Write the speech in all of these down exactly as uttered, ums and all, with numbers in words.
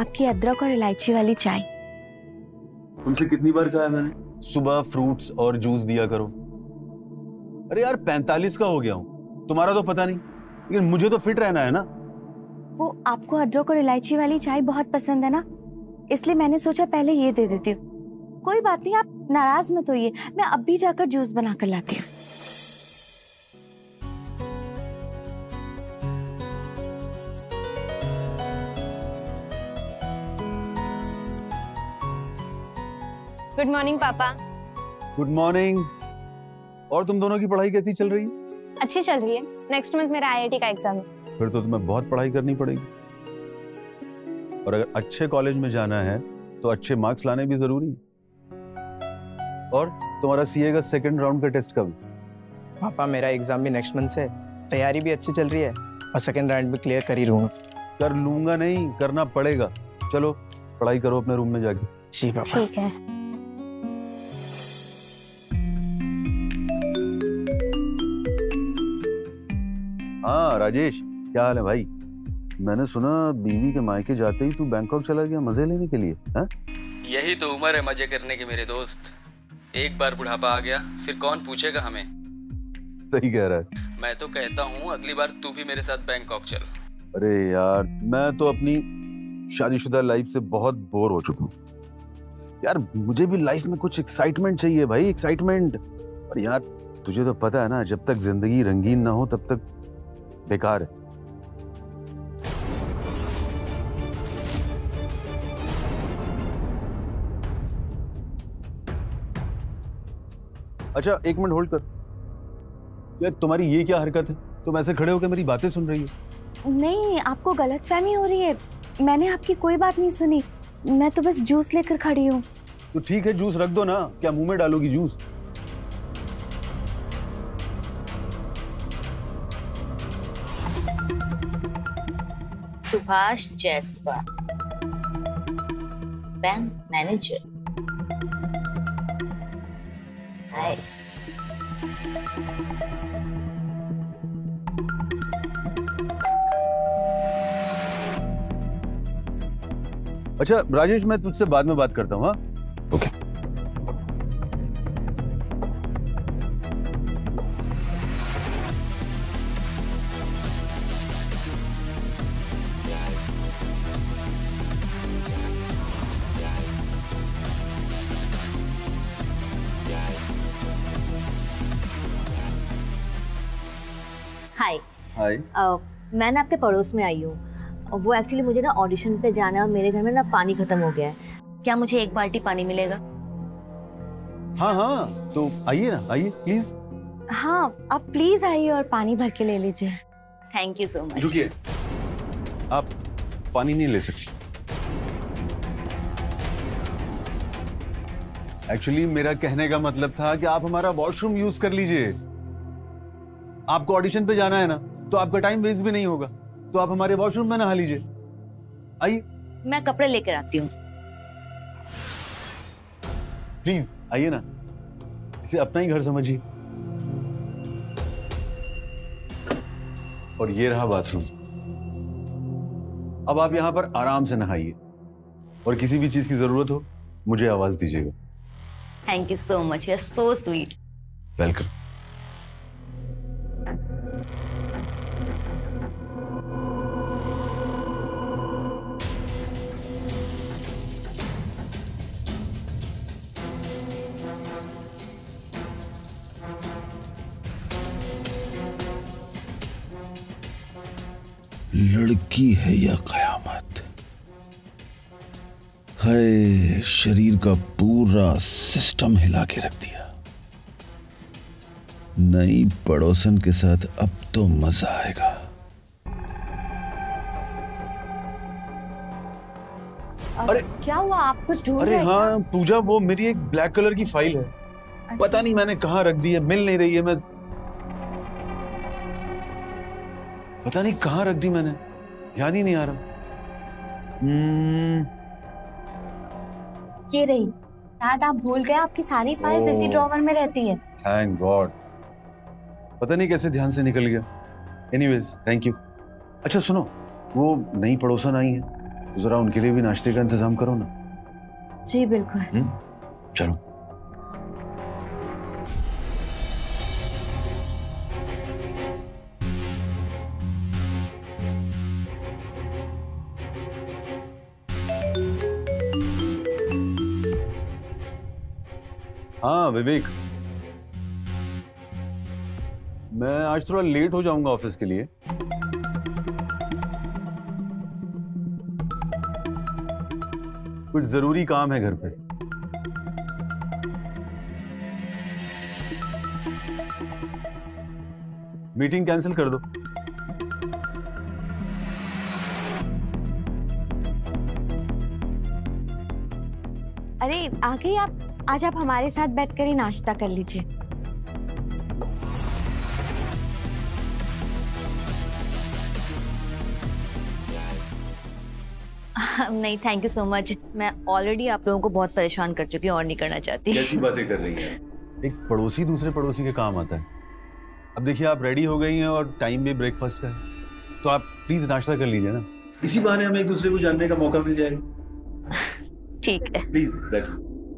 आपकी अदरक और इलायची वाली चाय। तुमसे कितनी बार कहा है मैंने, सुबह फ्रूट्स और जूस दिया करो। अरे यार पैंतालीस का हो गया हूँ, तुम्हारा तो पता नहीं, लेकिन मुझे तो फिट रहना है ना। वो आपको अदरक और इलायची वाली चाय बहुत पसंद है ना, इसलिए मैंने सोचा पहले ये दे देती हूँ। कोई बात नहीं, आप नाराज मत होइए, मैं अब भी जाकर जूस बना कर लाती हूँ। गुड मॉर्निंग पापा। Good morning. और तुम दोनों की पढ़ाई कैसी चल रही है? अच्छी चल रही है। नेक्स्ट मंथ मेरा आई आई टी का एग्जाम है। फिर तो तुम्हें बहुत पढ़ाई करनी पड़ेगी, और अगर अच्छे कॉलेज में जाना है तो अच्छे मार्क्स लाने भी जरूरी है। और तुम्हारा सी ए का सेकंड राउंड का टेस्ट कब? पापा मेरा एग्जाम भी नेक्स्ट मंथ से, तैयारी भी अच्छी चल रही है और सेकंड राउंड भी क्लियर कर ही लूंगा। कर लूंगा नहीं, करना पड़ेगा। चलो पढ़ाई करो अपने रूम में जाके। जी पापा। ठीक है। हाँ राजेश, क्या हाल है भाई? मैंने सुना बीवी के मायके जाते ही तू बैंकॉक चला गया मजे लेने के लिए। हा? यही तो उम्र है मजे करने की मेरे दोस्त। एक बार बुढ़ापा आ गया फिर कौन पूछेगा हमें। सही कह रहा है। मैं तो कहता हूँ अगली बार तू भी मेरे साथ बैंकॉक चल। अरे यार मैं तो अपनी शादीशुदा लाइफ से बहुत बोर हो चुका हूँ यार। मुझे भी लाइफ में कुछ एक्साइटमेंट चाहिए भाई, एक्साइटमेंट। और यार तुझे तो पता है ना, जब तक जिंदगी रंगीन ना हो तब तक बेकार है। अच्छा एक मिनट होल्ड कर। यार तुम्हारी ये क्या हरकत है? तुम ऐसे खड़े होकर मेरी बातें सुन रही हो? नहीं, आपको गलतफहमी हो रही है। मैंने आपकी कोई बात नहीं सुनी, मैं तो बस जूस लेकर खड़ी हूँ। तो ठीक है जूस रख दो ना, क्या मुंह में डालोगी juice? Subhash Jaiswal, bank manager. Nice. अच्छा राजेश, मैं तुझसे बाद में बात करता हूँ। हाँ ओके। हाय। हाय। मैं ना आपके पड़ोस में आई हूँ। वो एक्चुअली मुझे ना ऑडिशन पे जाना है और मेरे घर में ना पानी खत्म हो गया है। क्या मुझे एक बाल्टी पानी मिलेगा? हाँ हाँ तो आइए ना, आइए प्लीज। हाँ आप प्लीज आइए और पानी भर के ले लीजिए। Thank you so much. रुकिए, आप पानी नहीं ले सकती। एक्चुअली मेरा कहने का मतलब था कि आप हमारा वॉशरूम यूज कर लीजिए। आपको ऑडिशन पे जाना है ना, तो आपका टाइम वेस्ट भी नहीं होगा, तो आप हमारे वॉशरूम में नहा लीजिए। आइए। मैं कपड़े लेकर आती हूँ। प्लीज आइए ना, इसे अपना ही घर समझिए। और ये रहा बाथरूम। अब आप यहां पर आराम से नहाइए, और किसी भी चीज की जरूरत हो मुझे आवाज दीजिएगा। Thank you so much, you are so sweet. Welcome. लड़की है या कयामत। हाय, शरीर का पूरा सिस्टम हिला के रख दिया। नई पड़ोसन के साथ अब तो मजा आएगा। अरे क्या हुआ, आप कुछ ढूंढ अरे रहे हैं? हाँ पूजा, वो मेरी एक ब्लैक कलर की फाइल है। अच्छा। पता नहीं मैंने कहाँ रख दी है, मिल नहीं रही है। मैं पता नहीं कहाँ रख दी मैंने, याद ही नहीं आ रहा। hmm... ये रही। शायद आप भूल गए, आपकी सारी फाइल्स इसी ड्रॉवर में रहती है। थैंक गॉड, पता नहीं कैसे ध्यान से निकल गया। Anyways thank you. अच्छा सुनो, वो नई पड़ोसन आई है, जरा उनके लिए भी नाश्ते का इंतजाम करो ना। जी बिल्कुल। हम्म, चलो। हाँ विवेक, मैं आज थोड़ा लेट हो जाऊंगा ऑफिस के लिए। कुछ जरूरी काम है घर पे। मीटिंग कैंसिल कर दो। अरे आ गई आप? आज आप हमारे साथ बैठकर ही नाश्ता कर लीजिए। नहीं थैंक यू सो मच, मैं ऑलरेडी आप लोगों को बहुत परेशान कर चुकी हूँ और नहीं करना चाहती। कैसी बातें कर रही हैं? एक पड़ोसी दूसरे पड़ोसी के काम आता है। अब देखिए आप रेडी हो गई हैं और टाइम भी ब्रेकफास्ट का है, तो आप प्लीज नाश्ता कर लीजिए ना। इसी बहाने हमें एक दूसरे को जानने का मौका मिल जाएगा। ठीक है। प्लीज बैठ।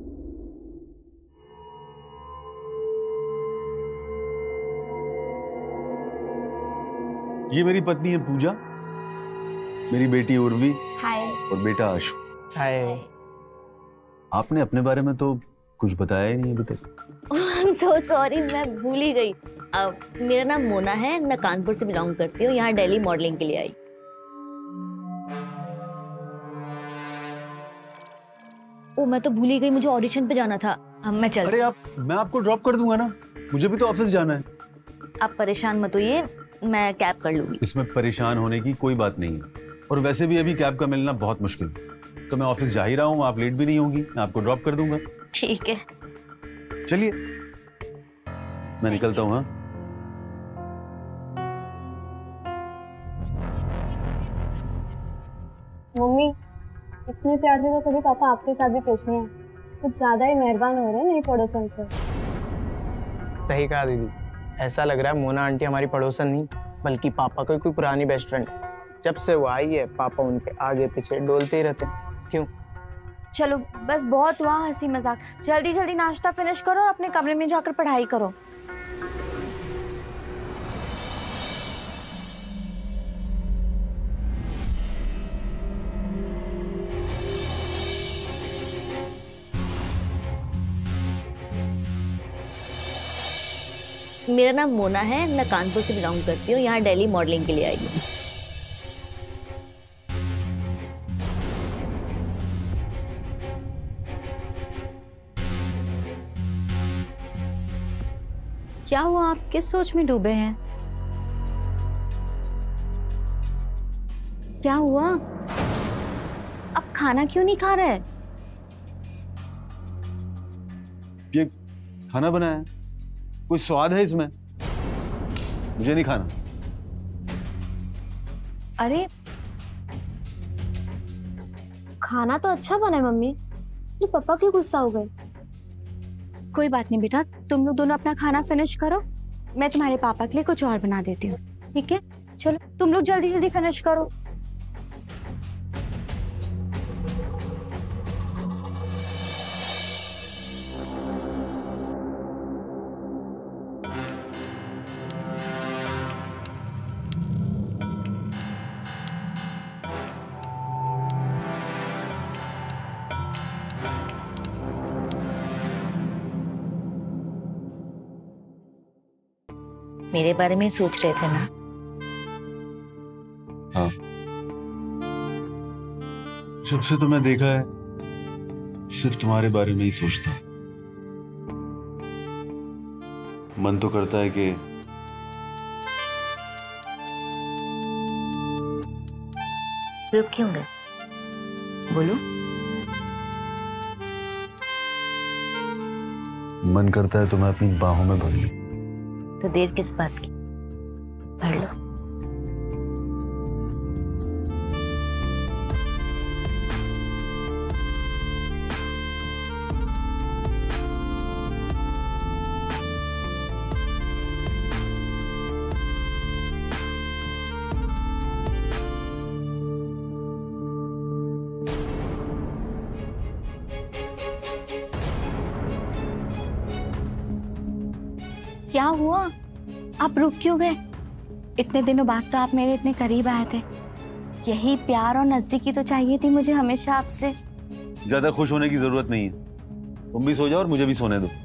ये मेरी पत्नी है पूजा, मेरी बेटी उर्वी हाय। और बेटा आशु। हाय। आपने अपने बारे में तो कुछ बताया ही नहीं अभी तक। आई एम सो सॉरी, मैं भूल ही गई। uh, मेरा नाम मोना है, मैं कानपुर से बिलोंग करती हूँ, यहाँ दिल्ली मॉडलिंग के लिए आई। ओ मैं तो भूल ही गई, मुझे ऑडिशन पे जाना था। अब मैं चल। अरे आप, मैं आपको ड्रॉप कर दूंगा ना, मुझे भी तो ऑफिस जाना है। आप परेशान मत होइए, मैं कैब कर लूंगी। इसमें परेशान होने की कोई बात नहीं है, और वैसे भी अभी कैब का मिलना बहुत मुश्किल है, तो मैं ऑफिस जा ही रहा हूँ, आप लेट भी नहीं होंगी, मैं आपको ड्रॉप कर दूंगा। ठीक है चलिए मैं निकलता हूँ। हाँ मम्मी, इतने प्यार से तो कभी पापा आपके साथ भी पेश नहीं है, कुछ ज्यादा ही मेहरबान हो रहे हैं नई पड़ोसन पे। सही कहा दीदी, ऐसा लग रहा है मोना आंटी हमारी पड़ोसन नहीं बल्कि पापा की कोई पुरानी बेस्ट फ्रेंड। जब से वो आई है पापा उनके आगे पीछे डोलते ही रहते हैं। क्यों? चलो बस बहुत हुआ हंसी मजाक, जल्दी जल्दी नाश्ता फिनिश करो और अपने कमरे में जाकर पढ़ाई करो। मेरा नाम मोना है, मैं कानपुर से बिलोंग करती हूँ, यहाँ दिल्ली मॉडलिंग के लिए आई हूँ। क्या हुआ, आप किस सोच में डूबे हैं? क्या हुआ? आप खाना क्यों नहीं खा रहे? ये खाना बनाया है, कोई स्वाद है इसमें? मुझे नहीं खाना। अरे खाना तो अच्छा बना है मम्मी, ये पापा क्यों गुस्सा हो गए? कोई बात नहीं बेटा, तुम लोग दोनों अपना खाना फिनिश करो, मैं तुम्हारे पापा के लिए कुछ और बना देती हूँ। ठीक है चलो तुम लोग जल्दी जल्दी फिनिश करो। मेरे बारे में सोच रहे थे ना? हाँ, जब से तुम्हें देखा है सिर्फ तुम्हारे बारे में ही सोचता हूँ। मन तो करता है कि रुक क्यों गए? बोलो। मन करता है तुम्हें अपनी बाहों में भर लूं। तो देर किस बात की, भर लो। क्या हुआ? आप रुक क्यों गए? इतने दिनों बाद तो आप मेरे इतने करीब आए थे। यही प्यार और नजदीकी तो चाहिए थी मुझे हमेशा आपसे। ज्यादा खुश होने की जरूरत नहीं है, तुम भी सो जाओ और मुझे भी सोने दो।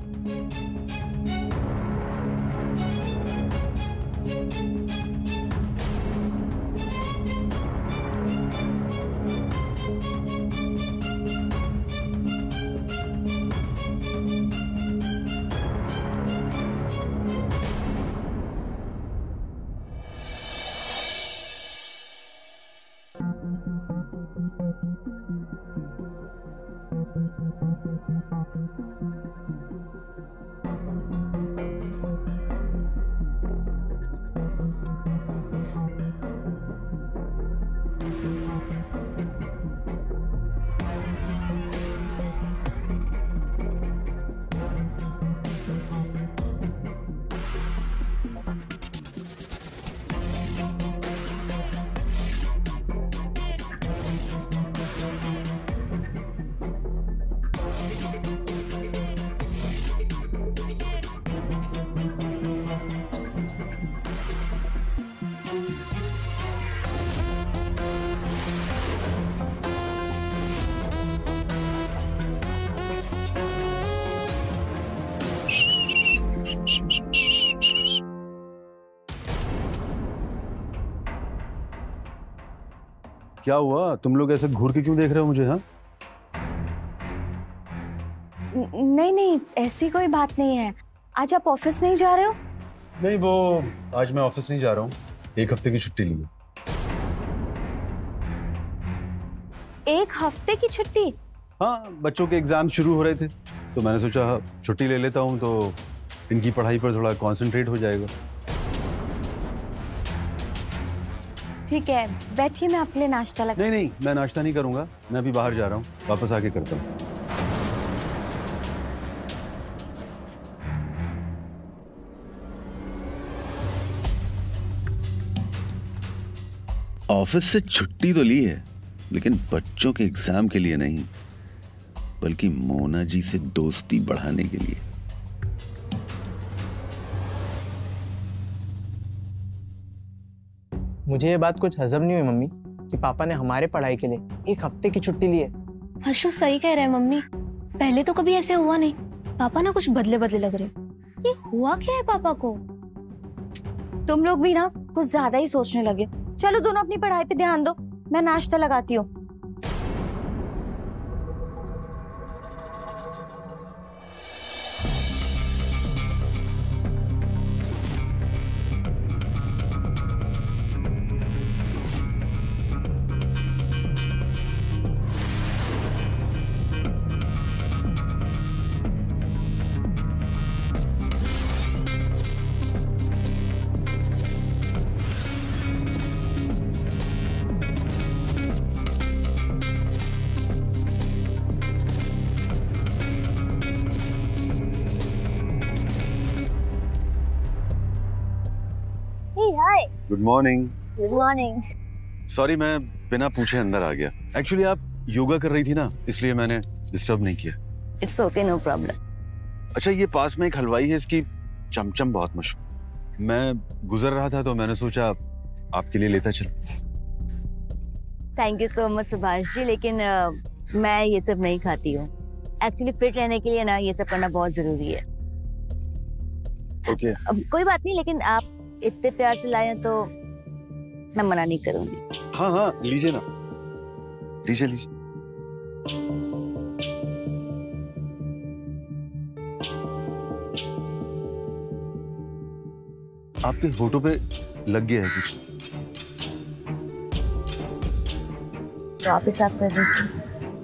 क्या हुआ? तुम लोग ऐसे घूर के क्यों देख रहे हो मुझे? हाँ, नहीं नहीं, ऐसी कोई बात नहीं है। आज आप ऑफिस नहीं जा रहे हो? नहीं, वो आज मैं ऑफिस नहीं जा रहा हूँ, एक हफ्ते की छुट्टी ली है। एक हफ्ते की छुट्टी? हाँ, बच्चों के एग्जाम शुरू हो रहे थे तो मैंने सोचा छुट्टी ले लेता हूँ तो इनकी पढ़ाई पर थोड़ा कंसंट्रेट हो जाएगा। ठीक है, बैठिए, मैं आपके लिए नाश्ता लगा। नहीं नहीं, मैं नाश्ता नहीं करूंगा, मैं अभी बाहर जा रहा हूँ, वापस आके करता हूँ। ऑफिस से छुट्टी तो ली है, लेकिन बच्चों के एग्जाम के लिए नहीं, बल्कि मोना जी से दोस्ती बढ़ाने के लिए। मुझे ये बात कुछ हजम नहीं हुई मम्मी कि पापा ने हमारे पढ़ाई के लिए एक हफ्ते की छुट्टी ली है। हर्षु सही कह रहे हैं मम्मी, पहले तो कभी ऐसे हुआ नहीं। पापा ना कुछ बदले बदले लग रहे। ये हुआ क्या है पापा को? तुम लोग भी ना कुछ ज्यादा ही सोचने लगे। चलो दोनों अपनी पढ़ाई पे ध्यान दो, मैं नाश्ता लगाती हूँ। Hi. Good morning. Good morning. Sorry, मैं बिना पूछे अंदर आ गया। एक्चुअली आप योगा कर रही थी ना, इसलिए मैंने डिस्टर्ब नहीं किया। It's okay, no problem. अच्छा, ये पास में एक हलवाई है, इसकी चमचम बहुत मशहूर। मैं गुजर रहा था तो मैंने सोचा आपके लिए लेता चलूं। Thank you so much Subhash ji, लेकिन uh, मैं ये सब नहीं खाती हूँ। एक्चुअली फिट रहने के लिए ना ये सब करना बहुत जरूरी है। ओके, अब कोई बात नहीं, लेकिन आप इतने प्यार से लाए हैं तो मैं मना नहीं करूंगी। हाँ हाँ, लीजिए ना, लीजिए लीजिए। आपके होठों पे लग गया है कुछ? वापस आप कर दीजिए।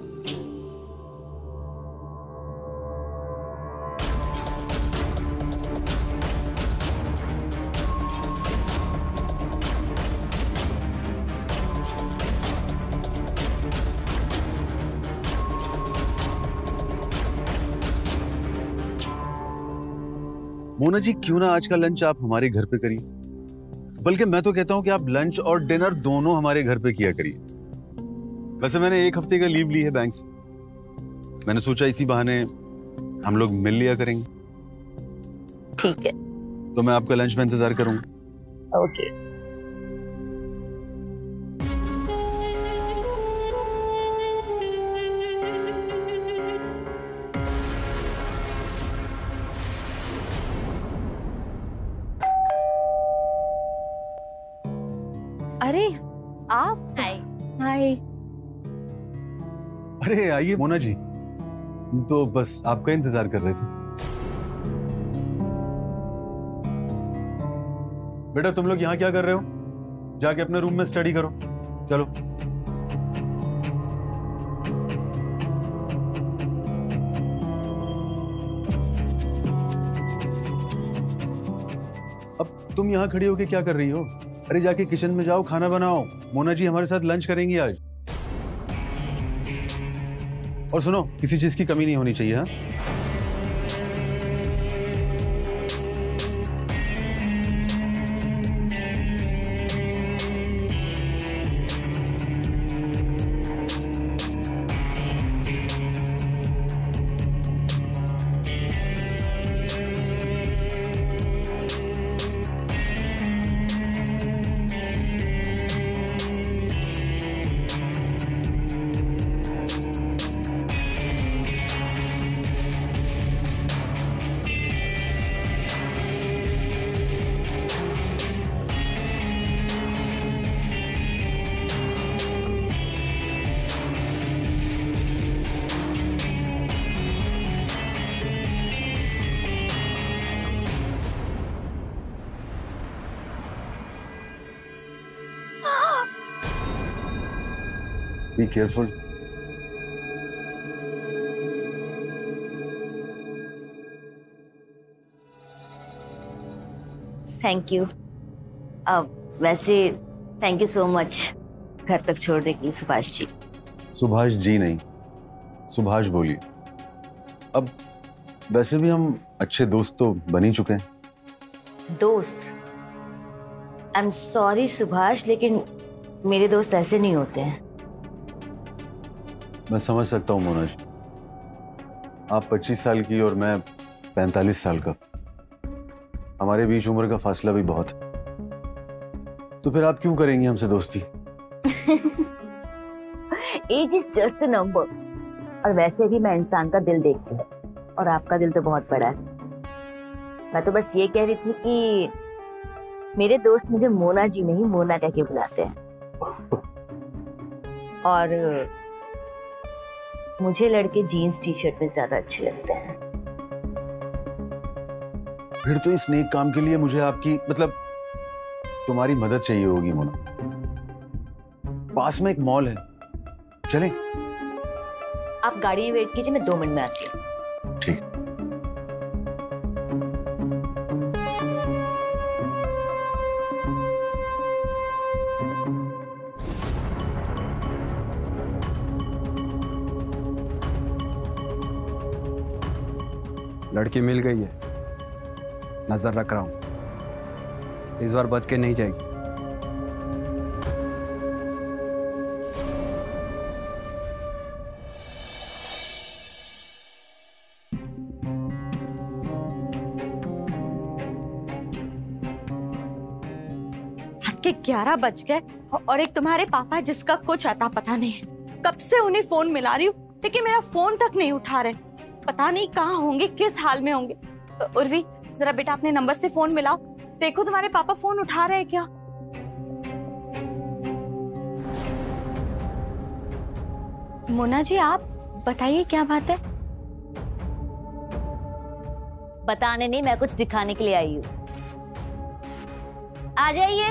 मोना जी, क्यों ना आज का लंच आप हमारे घर पे करिए। बल्कि मैं तो कहता हूँ कि आप लंच और डिनर दोनों हमारे घर पे किया करिए। वैसे मैंने एक हफ्ते का लीव ली है बैंक से, मैंने सोचा इसी बहाने हम लोग मिल लिया करेंगे। ठीक है, तो मैं आपका लंच में इंतजार करूंगा। ओके। अरे आप? हाय। हाय। अरे आइए मोना जी, तो बस आपका इंतजार कर रहे थे। बेटा तुम लोग यहाँ क्या कर रहे हो? जाके अपने रूम में स्टडी करो। चलो। अब तुम यहाँ खड़ी होके क्या कर रही हो? अरे जाके किचन में जाओ, खाना बनाओ। मोना जी हमारे साथ लंच करेंगी आज। और सुनो, किसी चीज की कमी नहीं होनी चाहिए। हाँ, be careful. Thank you. अब वैसे थैंक यू सो मच घर तक छोड़ने के लिए सुभाष जी। सुभाष जी नहीं, सुभाष बोलिए। अब वैसे भी हम अच्छे दोस्त तो बन ही चुके हैं। दोस्त? आई एम सॉरी सुभाष, लेकिन मेरे दोस्त ऐसे नहीं होते हैं। मैं समझ सकता हूँ मोना जी, आप पच्चीस साल की और मैं पैंतालीस साल का, हमारे बीच उम्र का फासला भी बहुत है। तो फिर आप क्यों करेंगी हमसे दोस्ती? Age is just a number. और वैसे भी मैं इंसान का दिल देखती हूँ, और आपका दिल तो बहुत बड़ा है। मैं तो बस ये कह रही थी कि मेरे दोस्त मुझे मोना जी नहीं, मोना कह के बुलाते हैं। और मुझे लड़के जीन्स टी शर्ट में ज्यादा अच्छे लगते हैं। फिर तो इस नेक काम के लिए मुझे आपकी, मतलब तुम्हारी मदद चाहिए होगी मोना। पास में एक मॉल है, चलें? आप गाड़ी में वेट कीजिए, मैं दो मिनट में आती हूँ। ठीक। लड़की मिल गई है, नजर रख रहा हूं, इस बार बच के नहीं जाएगी। रात के ग्यारह बज गए और एक तुम्हारे पापा जिसका कुछ आता पता नहीं। कब से उन्हें फोन मिला रही हूँ, लेकिन मेरा फोन तक नहीं उठा रहे। पता नहीं कहाँ होंगे, किस हाल में होंगे। उर्वी जरा बेटा अपने नंबर से फोन मिलाओ, देखो तुम्हारे पापा फोन उठा रहे हैं क्या। मोना जी आप बताइए क्या बात है। बताने नहीं, मैं कुछ दिखाने के लिए आई हूँ। आ जाइए।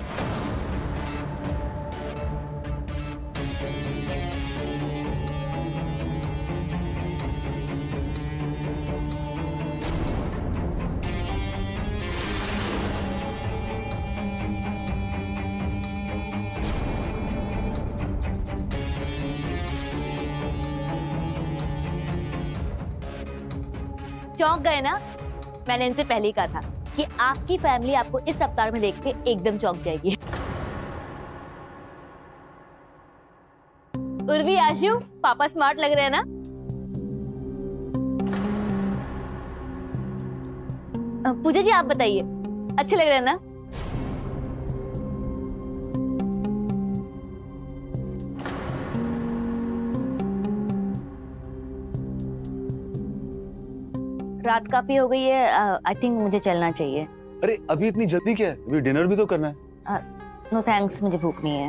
चौंक गए ना? मैंने इनसे पहले ही कहा था कि आपकी फैमिली आपको इस अवतार में देख के एकदम चौंक जाएगी। उर्वी, आशु, पापा स्मार्ट लग रहे हैं ना? पूजा जी आप बताइए। अच्छे लग रहे हैं ना? रात काफी हो गई है, आई थिंक मुझे चलना चाहिए। अरे अभी इतनी जल्दी क्या है? अभी डिनर भी तो करना है। नो थैंक्स, मुझे भूख नहीं है।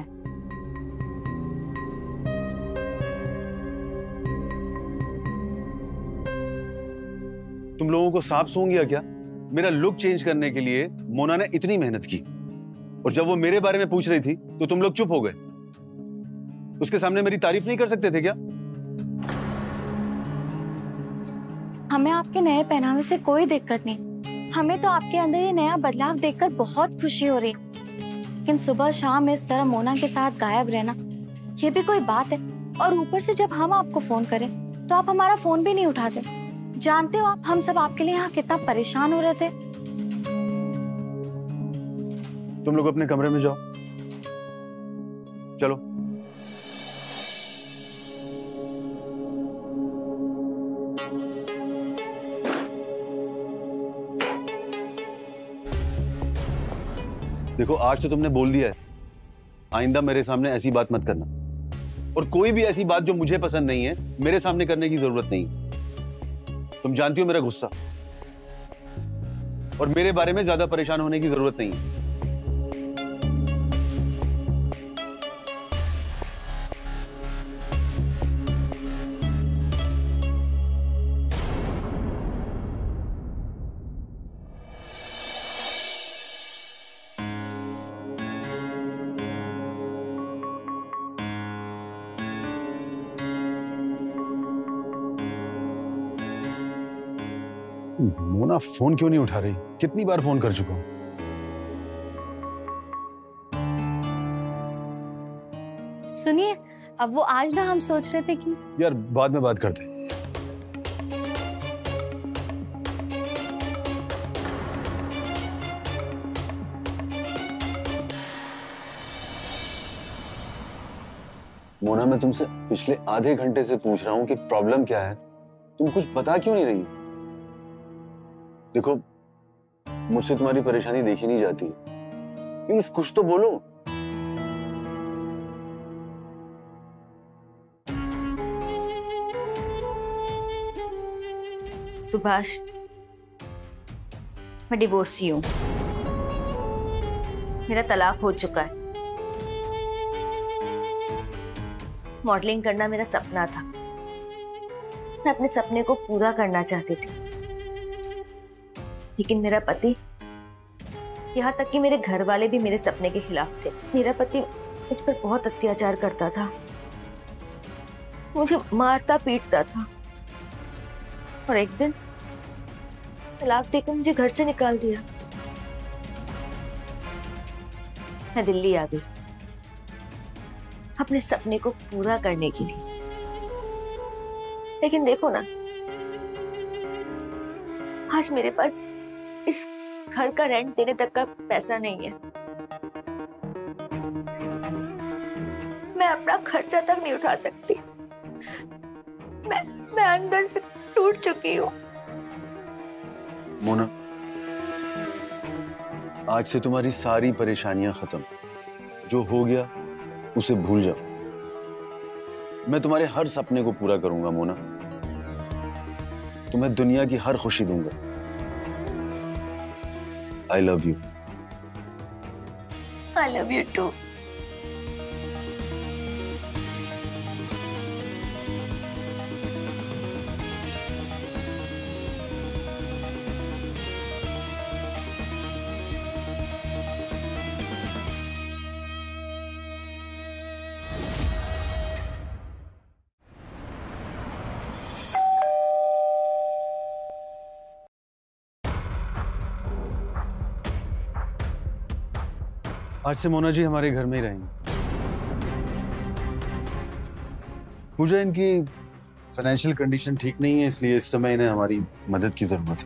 तुम लोगों को सांप सूंघ गया क्या? मेरा लुक चेंज करने के लिए मोना ने इतनी मेहनत की, और जब वो मेरे बारे में पूछ रही थी तो तुम लोग चुप हो गए। उसके सामने मेरी तारीफ नहीं कर सकते थे क्या? हमें आपके नए पहनावे से कोई दिक्कत नहीं, हमें तो आपके अंदर ये नया बदलाव देखकर बहुत खुशी हो रही। लेकिन सुबह शाम इस तरह मोना के साथ गायब रहना, ये भी कोई बात है? और ऊपर से जब हम आपको फोन करें तो आप हमारा फोन भी नहीं उठाते। जानते हो आप हम सब आपके लिए यहाँ कितना परेशान हो रहे थे। तुम लोग अपने कमरे में जाओ, चलो। देखो आज तो तुमने बोल दिया है, आइंदा मेरे सामने ऐसी बात मत करना, और कोई भी ऐसी बात जो मुझे पसंद नहीं है मेरे सामने करने की जरूरत नहीं है। तुम जानती हो मेरा गुस्सा, और मेरे बारे में ज्यादा परेशान होने की जरूरत नहीं है। मोना फोन क्यों नहीं उठा रही? कितनी बार फोन कर चुका हूं। सुनिए, अब वो आज ना हम सोच रहे थे कि यार बाद में बात करते हैं। मोना, मैं तुमसे पिछले आधे घंटे से पूछ रहा हूं कि प्रॉब्लम क्या है, तुम कुछ बता क्यों नहीं रही? देखो मुझसे तुम्हारी परेशानी देखी नहीं जाती, प्लीज कुछ तो बोलो। सुभाष, मैं डिवोर्सी हूं, मेरा तलाक हो चुका है। मॉडलिंग करना मेरा सपना था, मैं अपने सपने को पूरा करना चाहती थी, लेकिन मेरा पति, यहाँ तक कि मेरे घर वाले भी मेरे सपने के खिलाफ थे। मेरा पति मुझ पर बहुत अत्याचार करता था, मुझे मारता पीटता था, और एक दिन तलाक देकर मुझे घर से निकाल दिया। मैं दिल्ली आ गई अपने सपने को पूरा करने के लिए, लेकिन देखो ना, आज मेरे पास इस घर का रेंट देने तक का पैसा नहीं है। मैं अपना खर्चा तक नहीं उठा सकती। मैं मैं अंदर से टूट चुकी हूँ। मोना, आज से तुम्हारी सारी परेशानियां खत्म। जो हो गया उसे भूल जाओ। मैं तुम्हारे हर सपने को पूरा करूंगा मोना। तुम्हें दुनिया की हर खुशी दूंगा। I love you. I love you too. आज से मोना जी हमारे घर में ही रहेंगे। पूजा, इनकी फाइनेंशियल कंडीशन ठीक नहीं है, इसलिए इस समय इन्हें हमारी मदद की जरूरत है।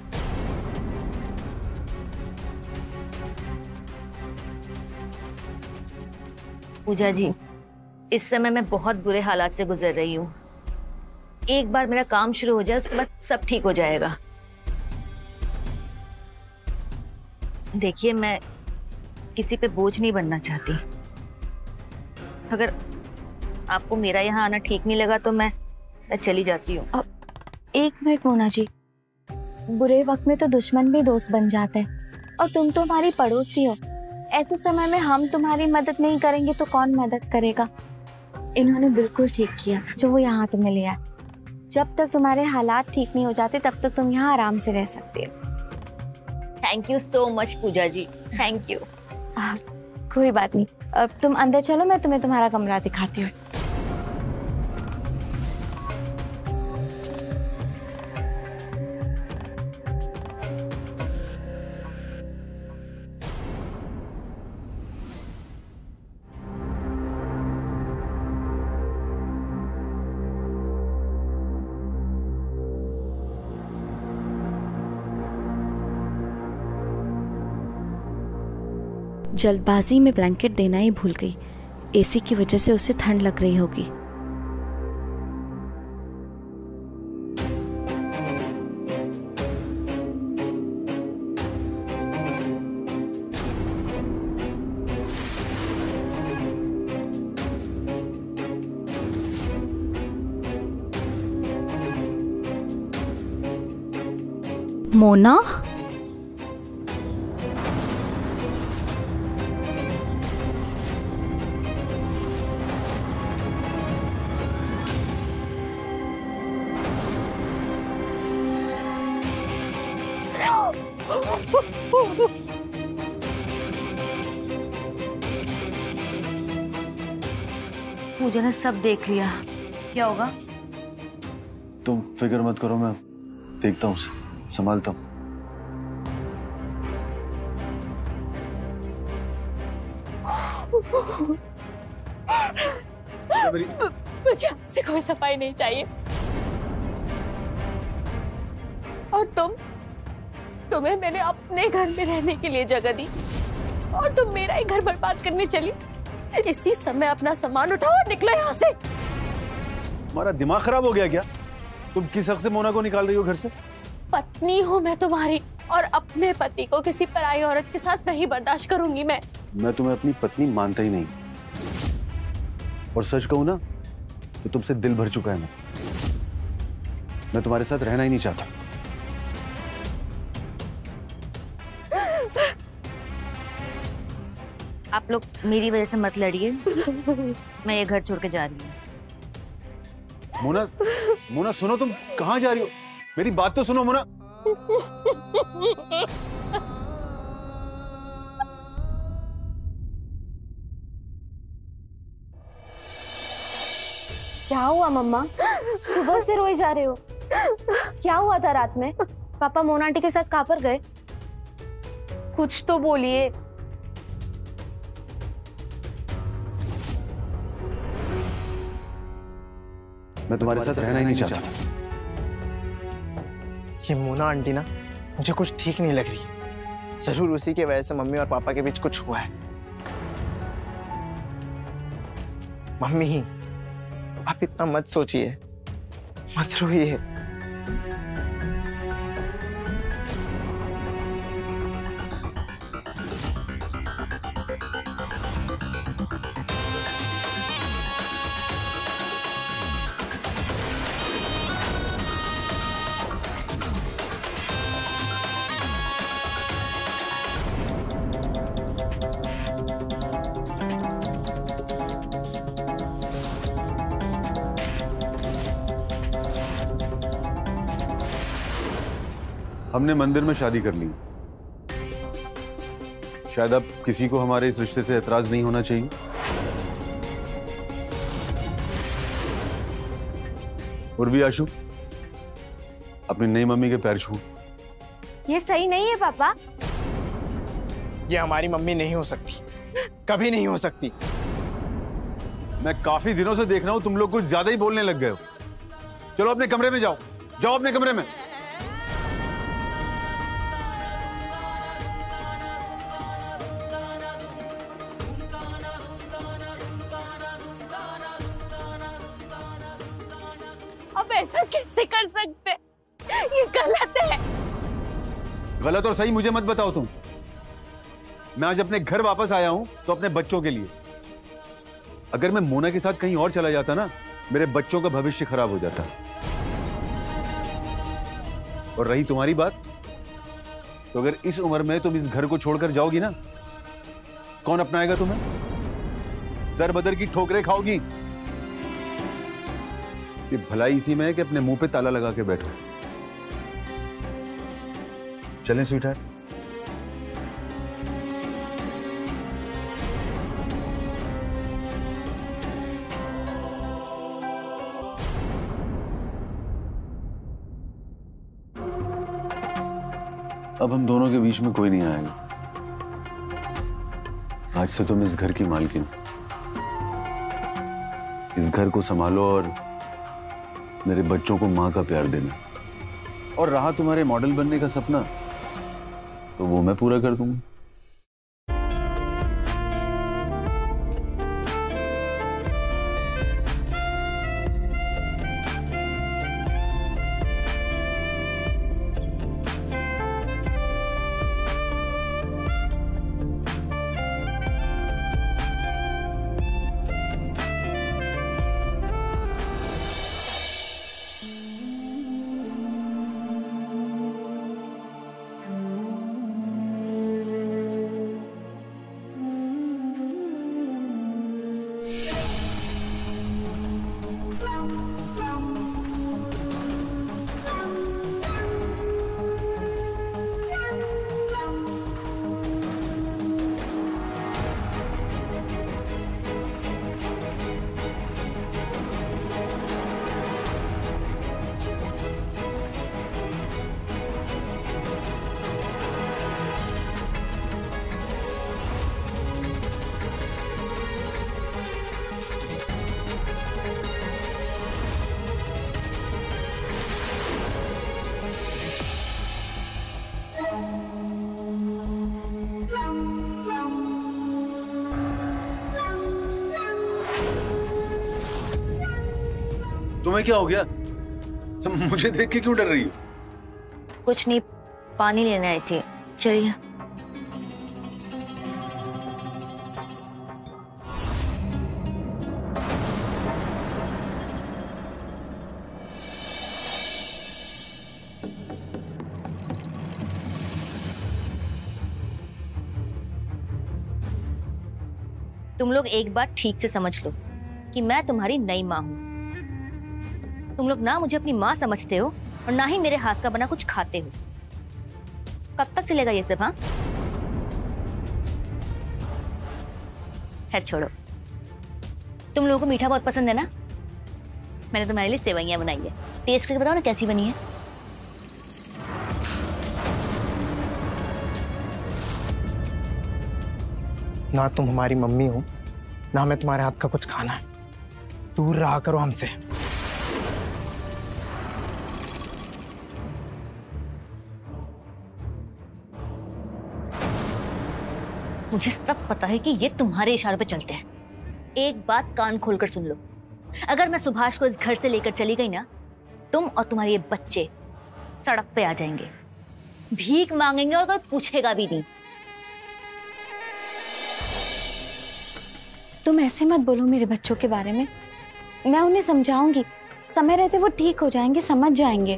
पूजा जी, इस समय मैं बहुत बुरे हालात से गुजर रही हूँ। एक बार मेरा काम शुरू हो जाए, उसके बाद सब ठीक हो जाएगा। देखिए, मैं किसी पे बोझ नहीं बनना चाहती। अगर आपको मेरा यहाँ आना ठीक नहीं लगा तो मैं मैं चली जाती हूँ। एक मिनट मोना जी, बुरे वक्त में तो दुश्मन भी दोस्त बन जाते हैं और तुम तो हमारी पड़ोसी हो। ऐसे समय में हम तुम्हारी मदद नहीं करेंगे तो कौन मदद करेगा। इन्होंने बिल्कुल ठीक किया जो वो यहाँ तुम्हें ले आए। जब तक तुम्हारे हालात ठीक नहीं हो जाते तब तक तुम यहाँ आराम से रह सकते हो। Thank you so much Pooja ji, thank you. आ, कोई बात नहीं, अब तुम अंदर चलो, मैं तुम्हें तुम्हारा कमरा दिखाती हूँ। जल्दबाजी में ब्लैंकेट देना ही भूल गई। एसी की वजह से उसे ठंड लग रही होगी। मोना, पूजा ने सब देख लिया, क्या होगा? तुम फिक्र मत करो, मैं देखता हूँ, संभालता हूँ। मुझे आपसे कोई सफाई नहीं चाहिए। और तुम तुम्हें मैंने अपने घर में रहने के लिए जगह दी और तुम मेरा ही घर बर्बाद करने चली। इसी समय अपना सामान उठाओ और निकलो यहाँ से। तुम्हारा दिमाग खराब हो गया क्या? तुम किस हक से मोना को निकाल रही हो घर से? पत्नी हूँ मैं तुम्हारी और अपने पति को किसी पराई औरत के साथ नहीं बर्दाश्त करूंगी मैं। मैं तुम्हें अपनी पत्नी मानता ही नहीं, और सच कहूं ना तो तुमसे दिल भर चुका है। मैं मैं तुम्हारे साथ रहना ही नहीं चाहता। आप लोग मेरी वजह से मत लड़िए, मैं ये घर छोड़ के जा रही हूँ। मोना, मोना सुनो, तुम कहाँ जा रही हो? मेरी बात तो सुनो मोना। क्या हुआ मम्मा? सुबह से रोए जा रहे हो। क्या हुआ था रात में? पापा मोना आंटी के साथ कहाँ पर गए? कुछ तो बोलिए। मैं तुम्हारे साथ रहना ही नहीं चाहता। ये मोना आंटी ना मुझे कुछ ठीक नहीं लग रही। जरूर उसी की वजह से मम्मी और पापा के बीच कुछ हुआ है। मम्मी, आप इतना मत सोचिए, मत रोइए। हमने मंदिर में शादी कर ली। शायद अब किसी को हमारे इस रिश्ते से एतराज नहीं होना चाहिए। उर्वी, आशु, अपनी नई मम्मी के पैर छू। ये सही नहीं है पापा। ये हमारी मम्मी नहीं हो सकती, कभी नहीं हो सकती। मैं काफी दिनों से देख रहा हूं तुम लोग कुछ ज्यादा ही बोलने लग गए हो। चलो अपने कमरे में जाओ, जाओ अपने कमरे में। अब ऐसा कैसे कर सकते? ये गलत है। गलत और सही मुझे मत बताओ तुम। मैं आज अपने घर वापस आया हूं तो अपने बच्चों के लिए। अगर मैं मोना के साथ कहीं और चला जाता ना, मेरे बच्चों का भविष्य खराब हो जाता। और रही तुम्हारी बात, तो अगर इस उम्र में तुम इस घर को छोड़कर जाओगी ना, कौन अपनाएगा तुम्हें? दर बदर की ठोकरें खाओगी। ये भलाई इसी में है कि अपने मुंह पे ताला लगा के बैठो। चलें स्वीटहार्ट? अब हम दोनों के बीच में कोई नहीं आएगा। आज से तुम इस घर की मालकिन। इस घर को संभालो और मेरे बच्चों को माँ का प्यार देना। और रहा तुम्हारे मॉडल बनने का सपना, तो वो मैं पूरा कर दूंगा। तुम्हें क्या हो गया? सब मुझे देख के क्यों डर रही हो? कुछ नहीं, पानी लेने आई थी। चलिए। तुम लोग एक बात ठीक से समझ लो कि मैं तुम्हारी नई माँ हूं। तुम लोग ना मुझे अपनी माँ समझते हो और ना ही मेरे हाथ का बना कुछ खाते हो। कब तक चलेगा ये सब? हाँ, खैर छोड़ो। तुम लोगों को मीठा बहुत पसंद है ना? मैंने तुम्हारे लिए सेवइयां बनाई है, टेस्ट करके बताओ ना कैसी बनी है। ना तुम हमारी मम्मी हो, ना मैं तुम्हारे हाथ का कुछ खाना है। दूर रहा करो हमसे। मुझे सब पता है कि ये तुम्हारे इशारों पे चलते हैं। एक बात कान खोलकर सुन लो, अगर मैं सुभाष को इस घर से लेकर चली गई ना, तुम और तुम्हारे ये बच्चे सड़क पे आ जाएंगे, भीख मांगेंगे और कोई पूछेगा भी नहीं। तुम ऐसे मत बोलो मेरे बच्चों के बारे में। मैं उन्हें समझाऊंगी, समय रहते वो ठीक हो जाएंगे, समझ जाएंगे।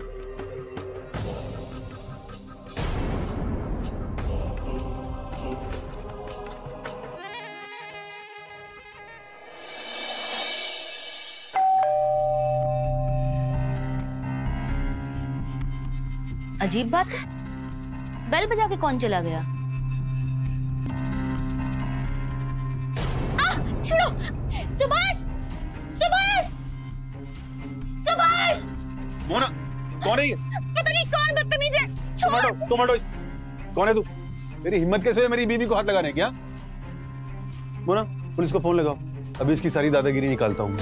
अजीब बात है, बेल बजा के कौन चला गया? आ, छोड़ो! सुभाष! सुभाष! सुभाष! मोना, कौन है ये? पता नहीं कौन बदतमीज है। छोड़! टमाटो, टमाटो, कौन है तू? तेरी हिम्मत कैसे हुई मेरी बीवी को हाथ लगाने की? मोना, पुलिस को फोन लगाओ, अभी इसकी सारी दादागिरी निकालता हूँ।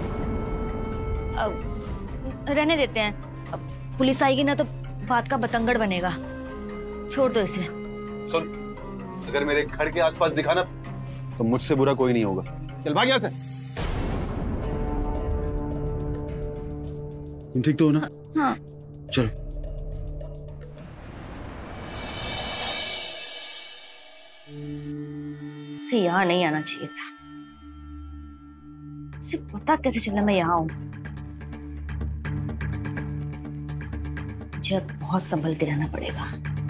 रहने देते हैं, अब पुलिस आएगी ना तो बात का बतंगड़ बनेगा। छोड़ दो इसे। सुन, अगर मेरे घर के आसपास दिखा ना तो मुझसे बुरा कोई नहीं होगा। चल भाग यहाँ से। तुम ठीक तो हो ना? हाँ। चलो। से यहाँ नहीं आना चाहिए था। उसे पता कैसे चला मैं यहाँ हूँ। मुझे अब बहुत संभल के रहना पड़ेगा।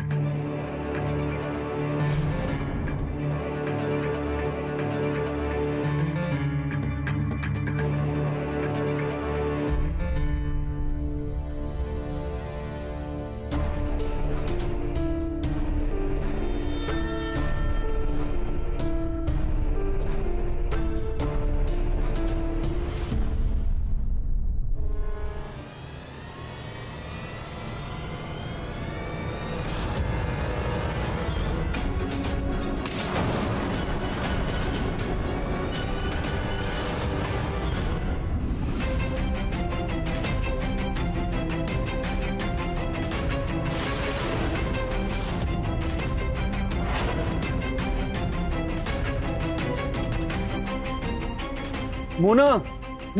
मोना, मो...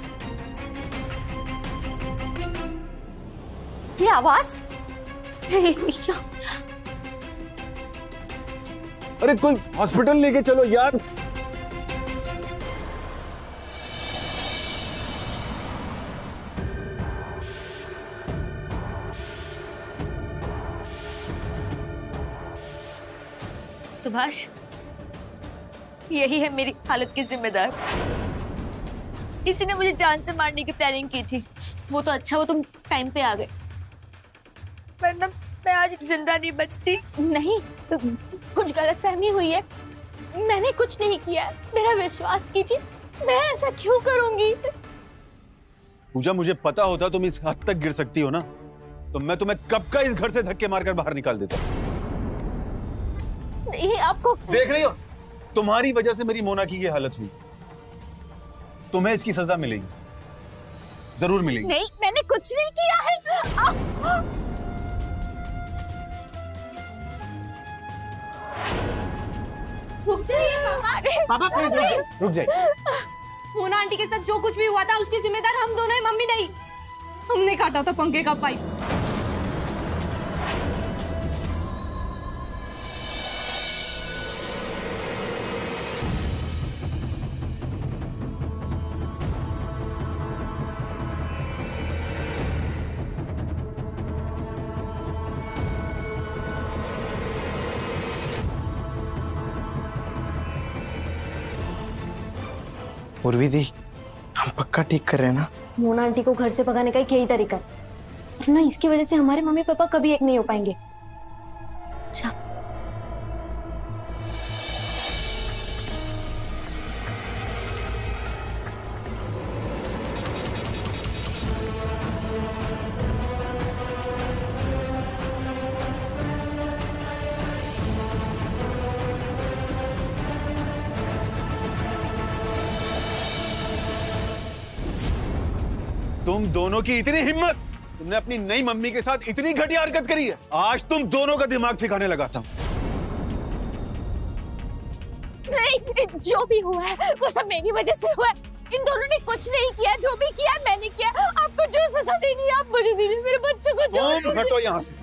ये आवाज, अरे कोई हॉस्पिटल लेके चलो यार। सुभाष, यही है मेरी हालत की जिम्मेदार। किसी ने मुझे जान से मारने की प्लानिंग की थी। वो तो अच्छा, वो तुम टाइम पे आ गए, वरना मैं आज जिंदा नहीं बचती। नहीं, कुछ गलतफहमी हुई है। मैंने कुछ नहीं किया, मेरा विश्वास कीजिए। मैं ऐसा क्यों करूंगी? पूजा, मुझे पता होता तुम इस हद तक गिर सकती हो ना, तो मैं तुम्हें कब का इस घर से धक्के मारकर बाहर निकाल देता। नहीं, आपको देख रही हो, तुम्हारी वजह से मेरी मोना की ये हालत हुई। तुम्हें इसकी सजा मिलेगी, जरूर मिलेगी। नहीं, मैंने कुछ नहीं किया है। आ, आ, रुक जाइए पापा। पापा प्लीज रुक जाइए, रुक जाइए। मोना आंटी के साथ जो कुछ भी हुआ था उसकी जिम्मेदार हम दोनों हैं, मम्मी नहीं। हमने काटा था पंखे का पाइप। उर्वी दी, हम पक्का ठीक कर रहे हैं ना? मोना आंटी को घर से भगाने का एक यही तरीका है, वरना इसकी वजह से हमारे मम्मी पापा कभी एक नहीं हो पाएंगे। अच्छा, तुम दोनों की इतनी हिम्मत, तुमने अपनी नई मम्मी के साथ इतनी घटिया हरकत करी है। आज तुम दोनों का दिमाग ठिकाने लगाता हूं। नहीं, जो भी हुआ है वो सब मेरी वजह से हुआ है। इन दोनों ने कुछ नहीं किया, जो भी किया मैंने किया। आपको जो सजा देनी है आप मुझे दीजिए, मेरे बच्चों को छोड़ दीजिए। हटो यहाँ से।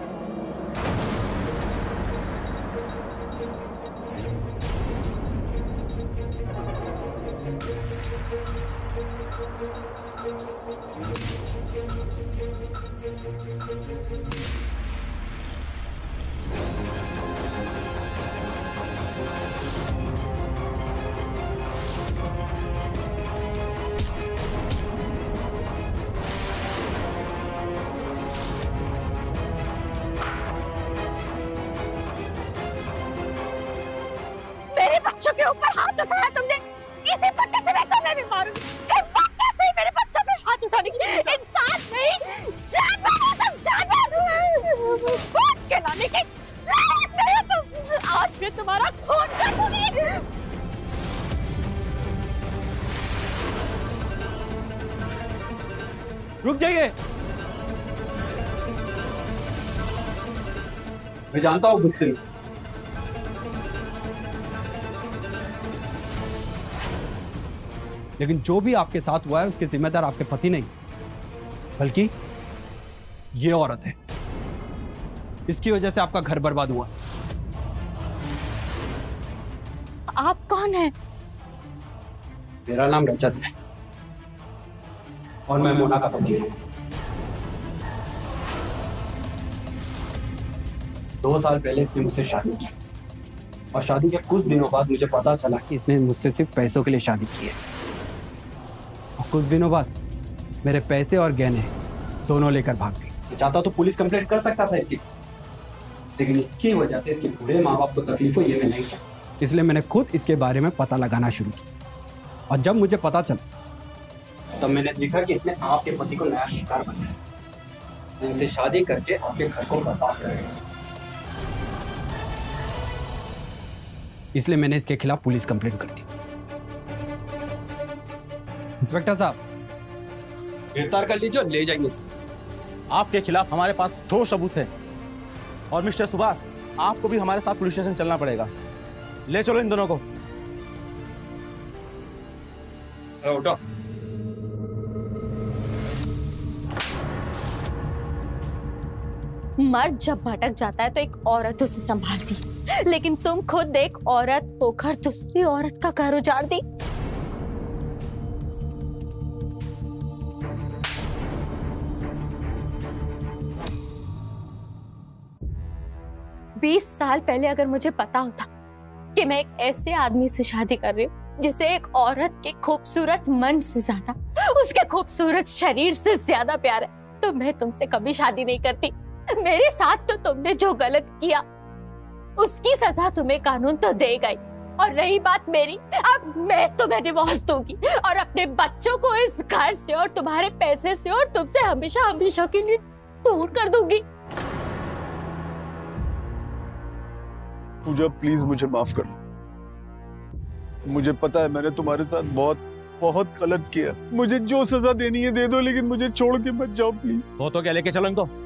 मेरे बच्चों के ऊपर हाथ उठाया तुमने, इसी पट्टे से मैं तुम्हें भी मारूंगी। इस पट्टे से मेरे बच्चों पे हाथ उठाने की इंसान नहीं, जानवर हो तुम, जानवर। खून के लाने के लायक नहीं हो तुम। आज मैं तुम्हारा खून कर दूंगी। रुक जाइए। मैं जानता हूँ गुस्से में, लेकिन जो भी आपके साथ हुआ है उसके जिम्मेदार आपके पति नहीं, बल्कि ये औरत है। इसकी वजह से आपका घर बर्बाद हुआ। कौन है? मेरा नाम रजत है और मैं मोना का वकील हूँ। दो साल पहले इसने मुझसे शादी की और शादी के कुछ दिनों बाद मुझे पता चला कि इसने मुझसे सिर्फ पैसों के लिए शादी की है। और कुछ दिनों बाद मेरे पैसे और गहने दोनों लेकर भाग गई। चाहता तो पुलिस कंप्लेंट कर सकता था इसकी, लेकिन इसकी वजह से इसके बूढ़े माँ बाप को तकलीफ हो ये मैं नहीं चाहता। इसलिए मैंने खुद इसके बारे में पता लगाना शुरू किया और जब मुझे पता चला तब मैंने देखा कि इसने आपके पति को नया शिकार बनाया। इनसे शादी करके आपके घर को बर्बाद करेगा, इसलिए मैंने इसके खिलाफ पुलिस कंप्लेंट कर दी। इंस्पेक्टर साहब, गिरफ्तार कर लीजिए और ले जाइए इसको। आपके खिलाफ हमारे पास ठोस सबूत है और मिस्टर सुभाष, आपको भी हमारे साथ पुलिस स्टेशन चलना पड़ेगा। ले चलो इन दोनों को। उठो। मर्द जब भटक जाता है तो एक औरत उसे संभालती, लेकिन तुम खुद एक औरत होकर दूसरी औरत का घर उजाड़ दी। बीस साल पहले अगर मुझे पता होता कि मैं एक ऐसे आदमी से शादी कर रही हूँ जिसे एक औरत के खूबसूरत मन से ज्यादा उसके खूबसूरत शरीर से ज्यादा प्यार है, तो मैं तुमसे कभी शादी नहीं करती। मेरे साथ तो तुमने जो गलत किया उसकी सजा तुम्हें कानून तो देगा ही। और रही बात मेरी, अब मैं तुम्हें डिवोर्स दूंगी और अपने बच्चों को इस घर से और तुम्हारे पैसे से और तुमसे हमेशा हमेशा के लिए दूर कर दूंगी। पूजा प्लीज मुझे माफ कर दो। मुझे पता है मैंने तुम्हारे साथ बहुत बहुत गलत किया। मुझे जो सजा देनी है दे दो, लेकिन मुझे छोड़ के मत जाओ प्लीज। वो तो क्या लेके चलो इनको।